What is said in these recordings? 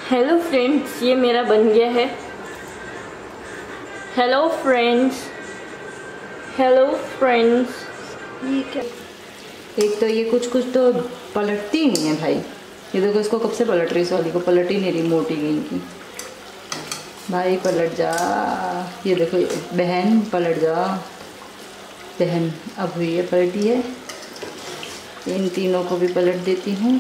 Hello friends, ये मेरा बन गया है। Hello friends, hello friends. ये क्या, एक तो ये कुछ कुछ तो पलटती ही नहीं है भाई। ये देखो, इसको कब से पलट रही, इस वाली को पलट ही नहीं रही, मोटी गई इनकी। भाई पलट जा। ये देखो बहन, पलट जा बहन। अब हुई है, पलटी है। इन तीनों को भी पलट देती हूँ।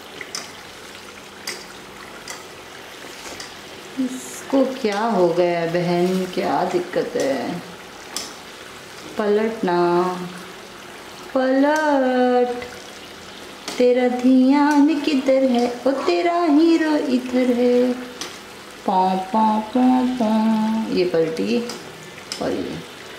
इसको क्या हो गया बहन, क्या दिक्कत है? पलट ना, पलट। तेरा ध्यान किधर है? ओ तेरा हीरो इधर है। पौ पौ पौ पौ। ये पलटी और ये।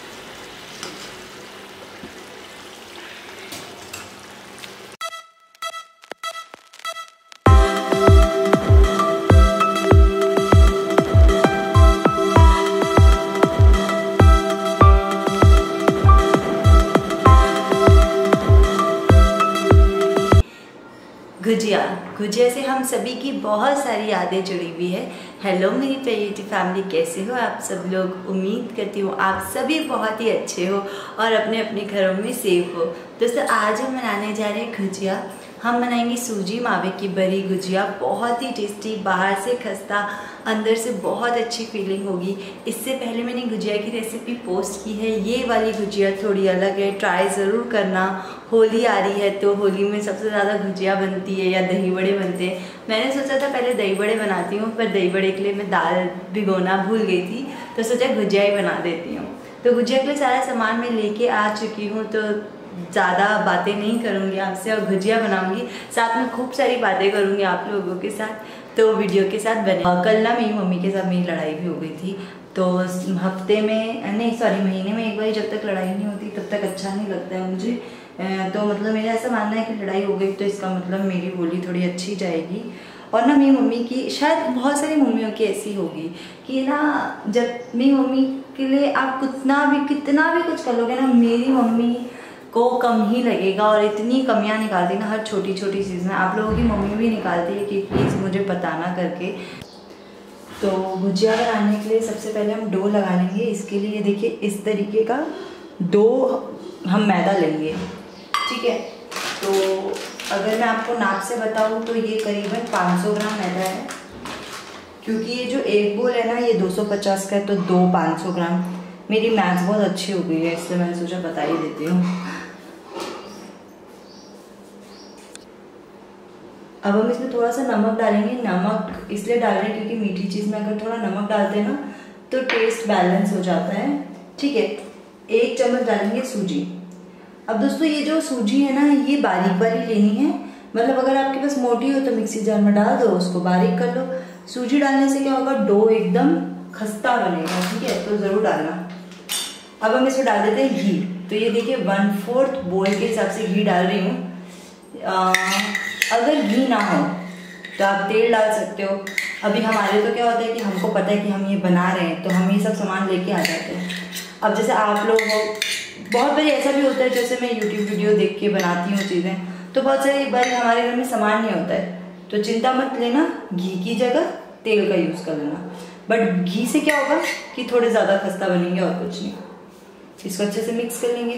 गुजिया से हम सभी की बहुत सारी यादें जुड़ी हुई है। हेलो मेरी प्यारी फैमिली, कैसे हो आप सब लोग? उम्मीद करती हूँ आप सभी बहुत ही अच्छे हो और अपने अपने घरों में सेफ हो। दोस्तों, आज हम बनाने जा रहे हैं गुजिया। हम बनाएंगे सूजी मावे की बड़ी गुजिया, बहुत ही टेस्टी, बाहर से खस्ता अंदर से बहुत अच्छी फीलिंग होगी। इससे पहले मैंने गुजिया की रेसिपी पोस्ट की है। ये वाली गुजिया थोड़ी अलग है, ट्राई ज़रूर करना। होली आ रही है तो होली में सबसे ज़्यादा गुजिया बनती है या दही बड़े बनते हैं। मैंने सोचा था पहले दही बड़े बनाती हूँ, पर दही बड़े के लिए मैं दाल भिगोना भूल गई थी, तो सोचा गुजिया ही बना देती हूँ। तो गुजिया के लिए सारा सामान मैं लेके आ चुकी हूँ, तो ज़्यादा बातें नहीं करूँगी आपसे और गुजिया बनाऊँगी, साथ में खूब सारी बातें करूँगी आप लोगों के साथ। तो वीडियो के साथ बने। कल ना मेरी मम्मी के साथ मेरी लड़ाई भी हो गई थी, तो हफ्ते में नहीं सॉरी महीने में एक बार जब तक लड़ाई नहीं होती तब तक अच्छा नहीं लगता है मुझे। तो मतलब मेरा ऐसा मानना है कि लड़ाई हो गई तो इसका मतलब मेरी होली थोड़ी अच्छी जाएगी। और ना मेरी मम्मी की, शायद बहुत सारी मम्मियों की ऐसी होगी कि ना, जब मेरी मम्मी के लिए आप कितना भी कुछ कर लोगे ना, मेरी मम्मी को कम ही लगेगा और इतनी कमियां निकालती ना हर छोटी छोटी चीज़ में। आप लोगों की मम्मी भी निकालती है कि प्लीज़ मुझे बताना करके। तो गुजिया बनाने के लिए सबसे पहले हम डो लगा लेंगे। इसके लिए देखिए इस तरीके का डो हम मैदा लेंगे, ठीक है। तो अगर मैं आपको नाप से बताऊँ तो ये करीबन 500 ग्राम मैदा है, क्योंकि ये जो एक बोल है ना ये 250 का है, तो 2 500 ग्राम। मेरी मैथ्स बहुत अच्छी हो गई है, इसलिए मैंने सोचा बता ही देती हूँ। अब हम इसमें थोड़ा सा नमक डालेंगे। नमक इसलिए डाल रहे हैं क्योंकि मीठी चीज़ में अगर थोड़ा नमक डालते हैं ना तो टेस्ट बैलेंस हो जाता है, ठीक है। 1 चम्मच डालेंगे सूजी। अब दोस्तों, ये जो सूजी है ना ये बारीक वाली लेनी है, मतलब अगर आपके पास मोटी हो तो मिक्सी जार में डाल दो, उसको बारीक कर लो। सूजी डालने से क्या होगा, डो एकदम खस्ता बनेगा, ठीक है, तो ज़रूर डालना। अब हम इसमें डाल देते हैं घी। तो ये देखिए 1/4 बोल के हिसाब से घी डाल रही हूँ। अगर घी ना हो तो आप तेल डाल सकते हो। अभी हमारे तो क्या होता है कि हमको पता है कि हम ये बना रहे हैं, तो हम ये सब सामान लेके आ जाते हैं। अब जैसे आप लोग हो, बहुत बार ऐसा भी होता है, जैसे मैं यूट्यूब वीडियो देख के बनाती हूँ चीज़ें, तो बहुत सारी बार हमारे घर में सामान नहीं होता है, तो चिंता मत लेना, घी की जगह तेल का यूज़ कर लेना। बट घी से क्या होगा कि थोड़े ज़्यादा खस्ता बनेंगे और कुछ नहीं। इसको अच्छे से मिक्स कर लेंगे।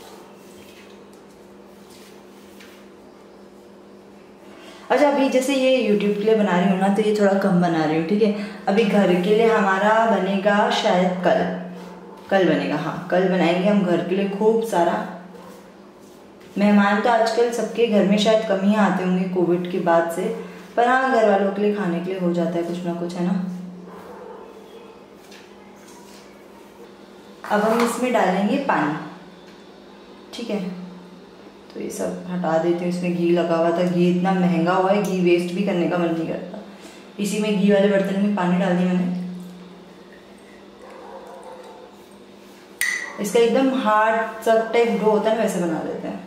अच्छा, अभी जैसे ये YouTube के लिए बना रही हूँ ना, तो ये थोड़ा कम बना रही हूँ, ठीक है। अभी घर के लिए हमारा बनेगा शायद कल बनेगा, हाँ कल बनाएंगे हम घर के लिए खूब सारा। मेहमान तो आजकल सबके घर में शायद कम ही आते होंगे कोविड के बाद से, पर हाँ घर वालों के लिए खाने के लिए हो जाता है कुछ ना कुछ, है ना। अब हम इसमें डालेंगे पानी, ठीक है। तो ये सब हटा देते हैं। इसमें घी लगा हुआ था, घी इतना महंगा हुआ है, घी वेस्ट भी करने का मन नहीं करता। इसी में घी वाले बर्तन में पानी डाल दिया मैंने। इसका एकदम हार्ड सब टाइप डो होता है ना, वैसे बना देते हैं।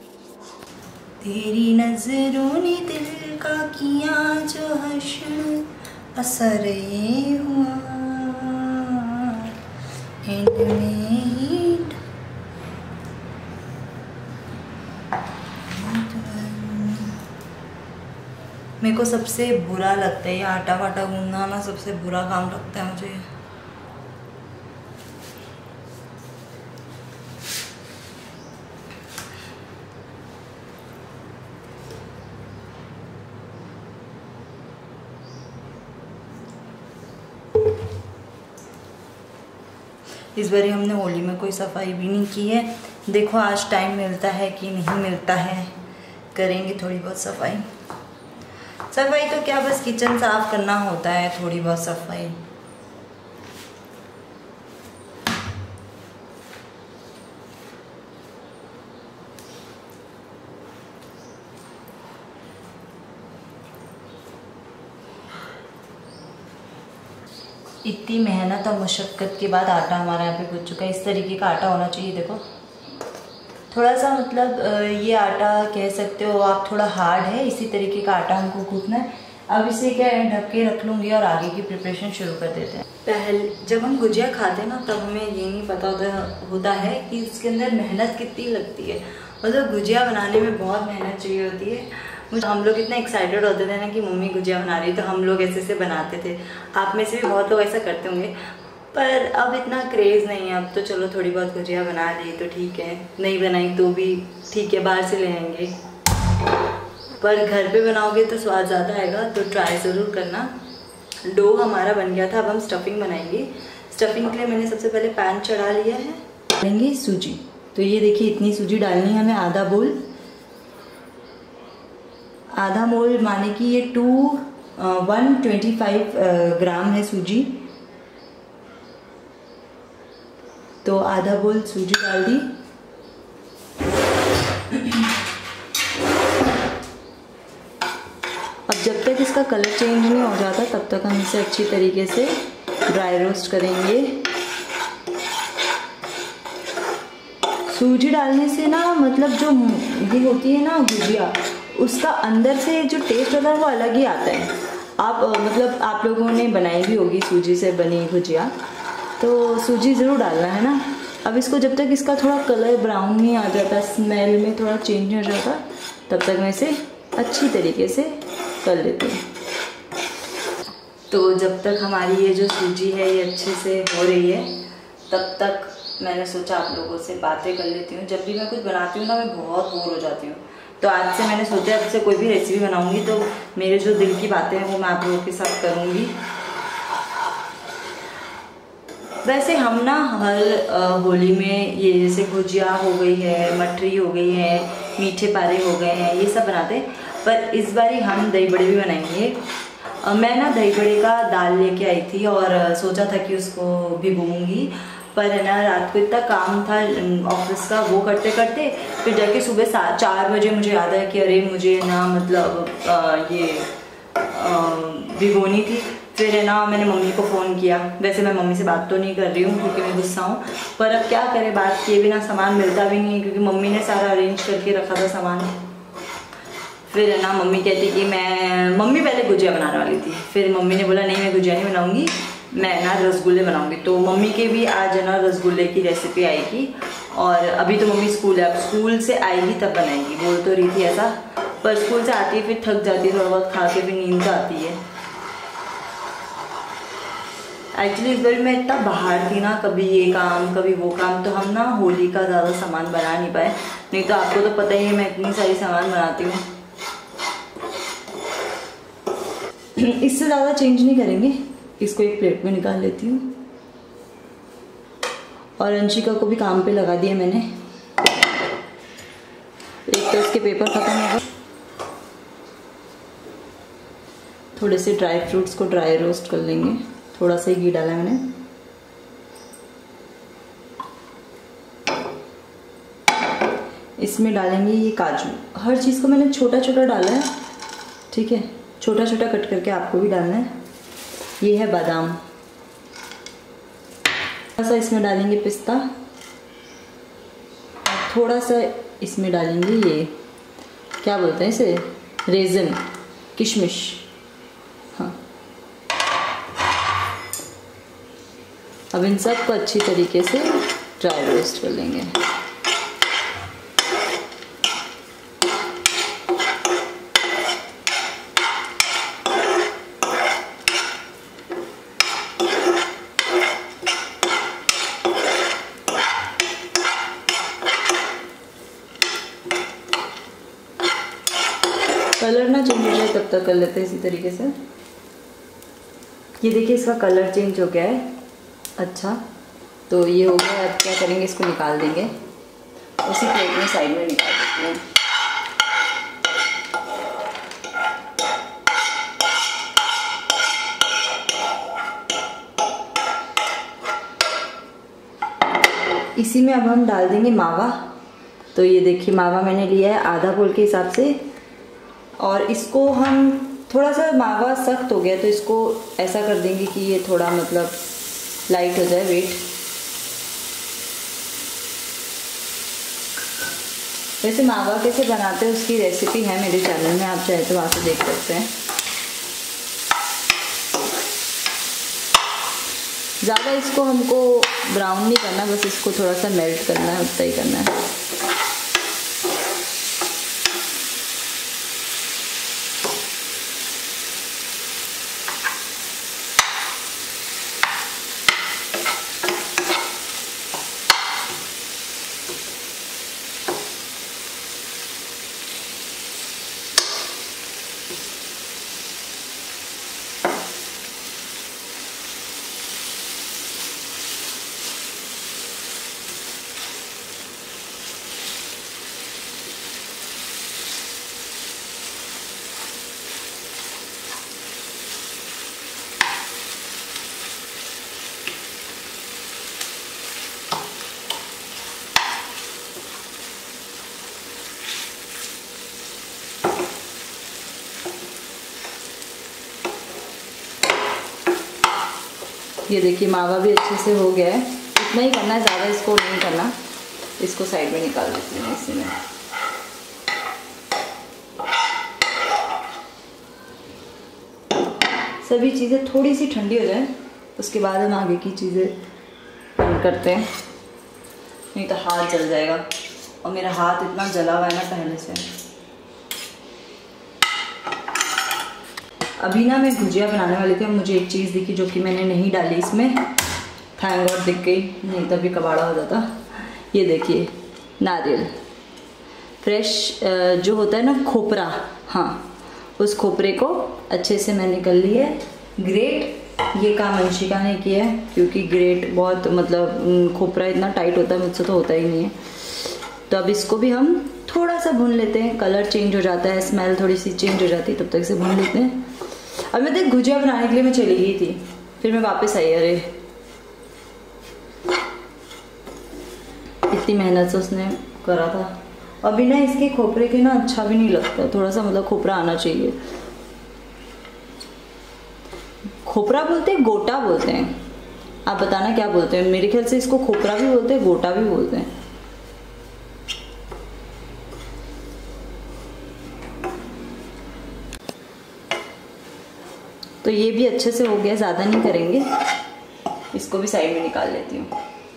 तेरी नजरों ने दिल का किया जो हश्र, असर ये हुआ एंड में मेरे को सबसे बुरा लगता है ये आटा वाटा गूंदना ना, सबसे बुरा काम लगता है मुझे। इस बार हमने होली में कोई सफाई भी नहीं की है। देखो आज टाइम मिलता है कि नहीं मिलता है, करेंगे थोड़ी बहुत सफाई। सफाई तो क्या, बस किचन साफ करना होता है, थोड़ी बहुत सफाई। इतनी मेहनत और मशक्क़त के बाद आटा हमारा यहाँ पे गूंथ चुका है। इस तरीके का आटा होना चाहिए। देखो थोड़ा सा मतलब ये आटा कह सकते हो आप थोड़ा हार्ड है, इसी तरीके का आटा हमको गूंथना है। अब इसे क्या है ढक के रख लूँगी और आगे की प्रिपरेशन शुरू कर देते हैं। पहले जब हम गुजिया खाते हैं ना तब हमें ये नहीं पता होता है कि उसके अंदर मेहनत कितनी लगती है। मतलब गुजिया बनाने में बहुत मेहनत चाहिए होती है। हम लोग इतना एक्साइटेड होते थे ना कि मम्मी गुजिया बना रही, तो हम लोग ऐसे बनाते थे। आप में से भी बहुत लोग ऐसा करते होंगे, पर अब इतना क्रेज़ नहीं है। अब तो चलो थोड़ी बहुत गुजिया बना ली तो ठीक है, नहीं बनाई तो भी ठीक है, बाहर से ले आएंगे। पर घर पे बनाओगे तो स्वाद ज़्यादा आएगा, तो ट्राई ज़रूर करना। डो हमारा बन गया था, अब हम स्टफिंग बनाएंगे। स्टफिंग के लिए मैंने सबसे पहले पैन चढ़ा लिया है। डालेंगे सूजी। तो ये देखिए इतनी सूजी डालनी है हमें, आधा मोल माने कि ये 125 ग्राम है सूजी। तो आधा बोल सूजी डाल दी। अब जब तक इसका कलर चेंज नहीं हो जाता तब तक हम इसे अच्छी तरीके से ड्राई रोस्ट करेंगे। सूजी डालने से ना मतलब जो ये होती है ना गुजिया, उसका अंदर से जो टेस्ट होता है वो अलग ही आता है। आप मतलब आप लोगों ने बनाई भी होगी सूजी से बनी गुजिया, तो सूजी ज़रूर डालना है ना। अब इसको जब तक इसका थोड़ा कलर ब्राउन नहीं आ जाता, स्मेल में थोड़ा चेंज हो जाता, तब तक मैं इसे अच्छी तरीके से कर लेती हूँ। तो जब तक हमारी ये जो सूजी है ये अच्छे से हो रही है, तब तक मैंने सोचा आप लोगों से बातें कर लेती हूँ। जब भी मैं कुछ बनाती हूँ ना मैं बहुत बोर हो जाती हूँ, तो आज से मैंने सोचा अब से कोई भी रेसिपी बनाऊँगी तो मेरे जो दिल की बातें हैं वो मैं आप लोगों के साथ करूँगी। वैसे हम ना हर होली में ये जैसे गुजिया हो गई है, मठरी हो गई है, मीठे पारे हो गए हैं, ये सब बनाते हैं। पर इस बार हम दही बड़े भी बनाएंगे। मैं ना दही बड़े का दाल लेके आई थी और सोचा था कि उसको भिगोऊंगी, पर है ना रात को इतना काम था ऑफिस का, वो करते करते फिर जाके सुबह 4 बजे मुझे याद आया कि अरे मुझे ना मतलब ये भिगोनी थी। फिर है ना मैंने मम्मी को फ़ोन किया। वैसे मैं मम्मी से बात तो नहीं कर रही हूँ क्योंकि मैं गुस्सा हूँ, पर अब क्या करें, बात किए बिना सामान मिलता भी नहीं है क्योंकि मम्मी ने सारा अरेंज करके रखा था सामान। फिर है ना मम्मी कहती कि मम्मी पहले गुजिया बनाने वाली थी, फिर मम्मी ने बोला नहीं मैं गुजिया नहीं बनाऊँगी, मैं ना रसगुल्ले बनाऊँगी। तो मम्मी के भी आज है ना रसगुल्ले की रेसिपी आएगी। और अभी तो मम्मी स्कूल है, अब स्कूल से आएगी तब बनाएगी, बोल तो रही थी ऐसा, पर स्कूल से आती है फिर थक जाती है, थोड़ा बहुत खा के फिर नींद आती है। एक्चुअली इस बार मैं इतना बाहर थी ना, कभी ये काम कभी वो काम, तो हम ना होली का ज़्यादा सामान बना नहीं पाए। नहीं तो आपको तो पता ही है मैं इतनी सारी सामान बनाती हूँ। इससे ज़्यादा चेंज नहीं करेंगे, इसको एक प्लेट में निकाल लेती हूँ। और अंशिका को भी काम पे लगा दिया मैंने। एक तो इसके पेपर खत्म होगा। थोड़े से ड्राई फ्रूट्स को ड्राई रोस्ट कर लेंगे। थोड़ा सा ही घी डाला है मैंने। इसमें डालेंगे ये काजू। हर चीज़ को मैंने छोटा छोटा डाला है, ठीक है, छोटा छोटा कट करके आपको भी डालना है। ये है बादाम। थोड़ा सा इसमें डालेंगे पिस्ता, थोड़ा सा इसमें डालेंगे ये क्या बोलते हैं इसे, रेज़न, किशमिश। हाँ, अब इन सब को अच्छी तरीके से ड्राई रोस्ट कर लेंगे। कलर ना चेंज हो जाए तब तक कर लेते हैं इसी तरीके से। ये देखिए इसका कलर चेंज हो गया है। अच्छा, तो ये हो गया। अब क्या करेंगे, इसको निकाल देंगे, उसी प्लेट में साइड में निकाल देते हैं। इसी में अब हम डाल देंगे मावा। तो ये देखिए मावा मैंने लिया है आधा बोल के हिसाब से, और इसको हम थोड़ा सा मावा सख्त हो गया तो इसको ऐसा कर देंगे कि ये थोड़ा मतलब लाइट हो जाए वेट। वैसे मावा कैसे बनाते हैं उसकी रेसिपी है मेरे चैनल में, आप चाहे तो वहाँ से देख सकते हैं। ज़्यादा इसको हमको ब्राउन नहीं करना, बस इसको थोड़ा सा मेल्ट करना है, उतना ही करना है। ये देखिए मावा भी अच्छे से हो गया है, इतना ही करना है, ज़्यादा इसको नहीं करना। इसको साइड में निकाल देते हैं इसी में। सभी चीज़ें थोड़ी सी ठंडी हो जाए उसके बाद हम आगे की चीज़ें करते हैं, नहीं तो हाथ जल जाएगा। और मेरा हाथ इतना जला हुआ है ना पहले से। अभी ना मैं गुजिया बनाने वाली थी और मुझे एक चीज़ दिखी जो कि मैंने नहीं डाली इसमें, थैंक गॉड दिख गई, नहीं तो अभी कबाड़ा हो जाता। ये देखिए नारियल फ्रेश जो होता है ना खोपरा, हाँ उस खोपरे को अच्छे से मैंने कर लिया है ग्रेट। ये काम अंशिका ने किया है क्योंकि ग्रेट बहुत मतलब खोपरा इतना टाइट होता है, मुझसे तो होता ही नहीं है। तो अब इसको भी हम थोड़ा सा भून लेते हैं, कलर चेंज हो जाता है, स्मेल थोड़ी सी चेंज हो जाती है, तब तक इसे भून लेते हैं। अब मैं देख गुजिया बनाने के लिए मैं चली गई थी, फिर मैं वापस आई। अरे इतनी मेहनत से उसने करा था। अभी ना इसके खोपरे के ना अच्छा भी नहीं लगता, थोड़ा सा मतलब खोपरा आना चाहिए। खोपरा बोलते हैं गोटा बोलते हैं, आप बताना क्या बोलते हैं। मेरे ख्याल से इसको खोपरा भी बोलते हैं, गोटा भी बोलते हैं। तो ये भी अच्छे से हो गया, ज़्यादा नहीं करेंगे, इसको भी साइड में निकाल लेती हूँ।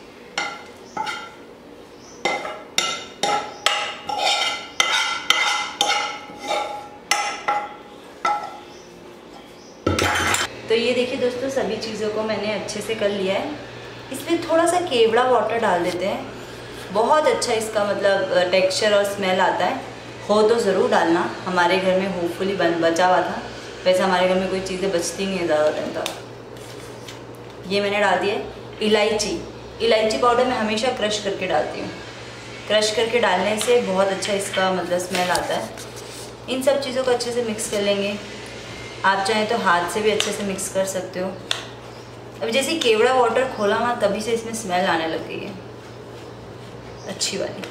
तो ये देखिए दोस्तों सभी चीज़ों को मैंने अच्छे से कर लिया है। इसमें थोड़ा सा केवड़ा वाटर डाल देते हैं, बहुत अच्छा इसका मतलब टेक्सचर और स्मेल आता है। हो तो ज़रूर डालना, हमारे घर में होपफुली बचा हुआ था। वैसे हमारे घर में कोई चीज़ें बचती नहीं है ज़्यादा टाइम तक। ये मैंने डाल दिया इलायची पाउडर मैं हमेशा क्रश करके डालती हूँ। क्रश करके डालने से बहुत अच्छा इसका मतलब स्मेल आता है। इन सब चीज़ों को अच्छे से मिक्स कर लेंगे। आप चाहें तो हाथ से भी अच्छे से मिक्स कर सकते हो। अब जैसे केवड़ा वाटर खोला ना तभी से इसमें स्मेल आने लग गई है अच्छी वाली।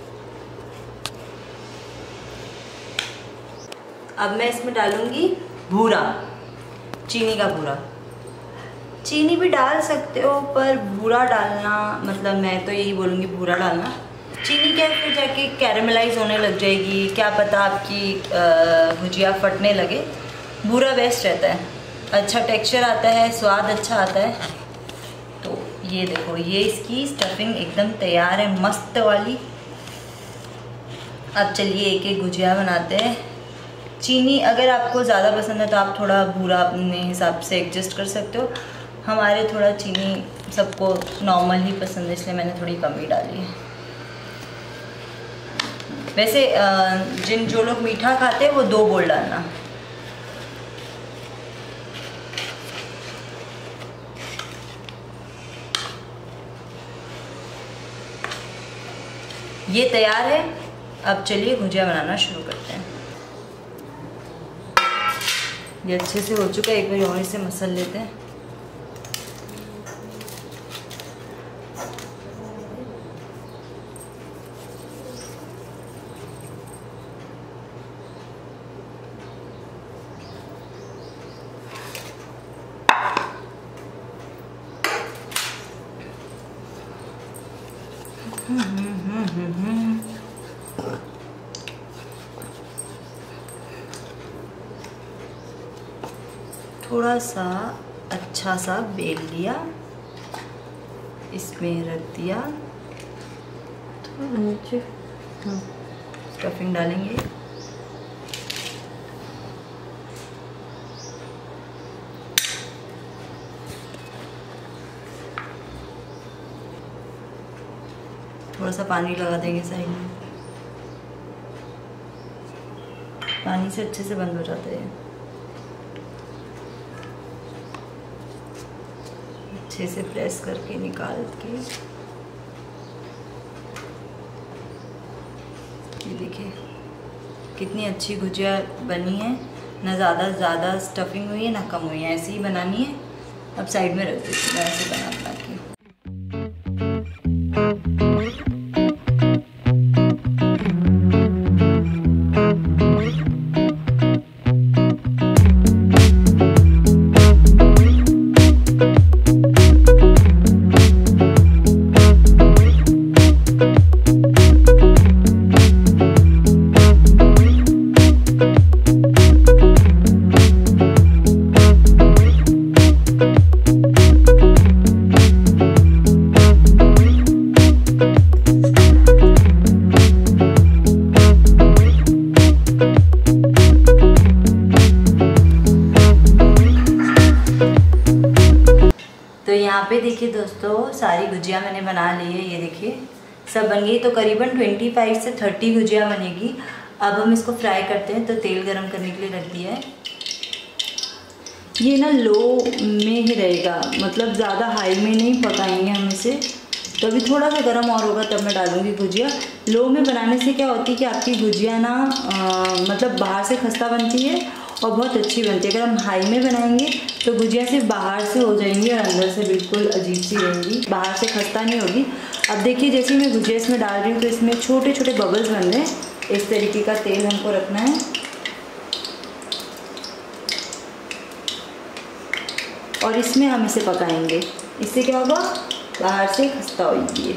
अब मैं इसमें डालूंगी भूरा, चीनी का भूरा। चीनी भी डाल सकते हो पर भूरा डालना, मतलब मैं तो यही बोलूँगी भूरा डालना। चीनी क्या फिर जाके कैरेमलाइज होने लग जाएगी, क्या पता आपकी भुजिया फटने लगे। भूरा बेस्ट रहता है, अच्छा टेक्सचर आता है, स्वाद अच्छा आता है। तो ये देखो, ये इसकी स्टफिंग एकदम तैयार है, मस्त वाली। अब चलिए एक एक गुजिया बनाते हैं। चीनी अगर आपको ज़्यादा पसंद है तो आप थोड़ा बूरा अपने हिसाब से एडजस्ट कर सकते हो। हमारे थोड़ा चीनी सबको नॉर्मल ही पसंद है, इसलिए मैंने थोड़ी कम ही डाली है। वैसे जो लोग मीठा खाते हैं वो 2 बोल डालना। ये तैयार है। अब चलिए गुजिया बनाना शुरू करते हैं। ये अच्छे से हो चुका है, एक बार और इसे मसल लेते हैं। थोड़ा सा अच्छा सा बेल लिया, इसमें रख दिया, थोड़ा नीचे स्टफिंग डालेंगे। थोड़ा सा पानी लगा देंगे साइड में, पानी से अच्छे से बंद हो जाते हैं। अच्छे से प्रेस करके निकाल के, ये देखिए कितनी अच्छी गुजिया बनी है। ना ज़्यादा स्टफिंग हुई है ना कम हुई है, ऐसे ही बनानी है। अब साइड में रख देती हूँ ऐसे बना के। तो यहाँ पे देखिए दोस्तों, सारी गुजिया मैंने बना ली है। ये देखिए सब बन गई। तो करीबन 25 से 30 गुजिया बनेगी। अब हम इसको फ्राई करते हैं। तो तेल गरम करने के लिए रख दिया है। ये ना लो में ही रहेगा, मतलब ज़्यादा हाई में नहीं पकाएंगे हम इसे। तो अभी थोड़ा सा गर्म और होगा तब मैं डालूँगी गुजिया। लो में बनाने से क्या होती है कि आपकी गुजिया ना मतलब बाहर से खस्ता बनती है और बहुत अच्छी बनती है। अगर हम हाई में बनाएंगे तो गुजिया सिर्फ बाहर से हो जाएंगी और अंदर से बिल्कुल अजीब सी रहेंगी, बाहर से खस्ता नहीं होगी। अब देखिए जैसे मैं गुजिया इसमें डाल रही हूँ तो इसमें छोटे छोटे बबल्स बन रहे हैं। इस तरीके का तेल हमको रखना है और इसमें हम इसे पकाएंगे। इससे क्या होगा, बाहर से खस्ता होगी।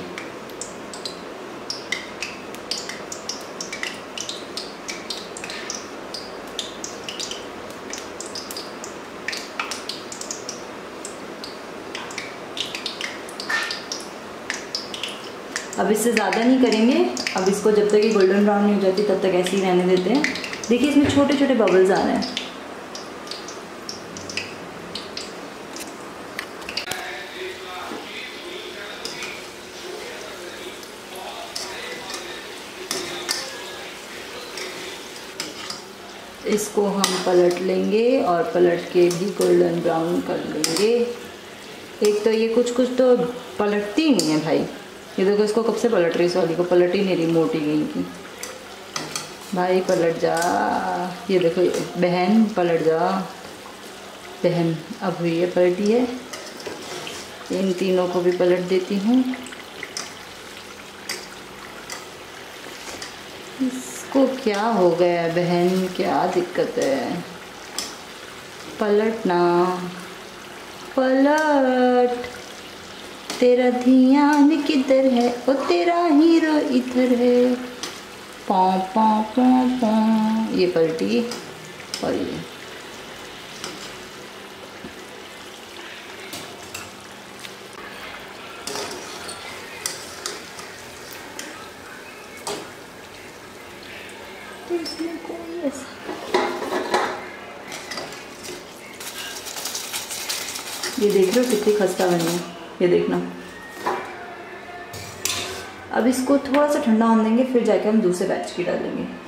अब इससे ज़्यादा नहीं करेंगे। अब इसको जब तक ये गोल्डन ब्राउन नहीं हो जाती तब तक ऐसे ही रहने देते हैं। देखिए इसमें छोटे छोटे बबल्स आ रहे हैं। इसको हम पलट लेंगे और पलट के भी गोल्डन ब्राउन कर लेंगे। एक तो ये कुछ तो पलटती ही नहीं है भाई। ये देखो इसको कब से पलट रही, इस वाली को पलट ही नहीं रही, मोटी गई की। भाई पलट जा। ये देखो बहन पलट जा, बहन अब हुई है, पलटी है। इन तीनों को भी पलट देती हूँ। इसको क्या हो गया बहन, क्या दिक्कत है? पलटना, पलट। तेरा ध्यान किधर है, ओ तेरा हीरो इधर है। पौ पौ पौ पौ। ये पलटी और ये इसमें कोई ऐसा ये देख रहे हो कितनी खस्ता बनी है, ये देखना। अब इसको थोड़ा सा ठंडा होने देंगे, फिर जाके हम दूसरे बैच की डालेंगे।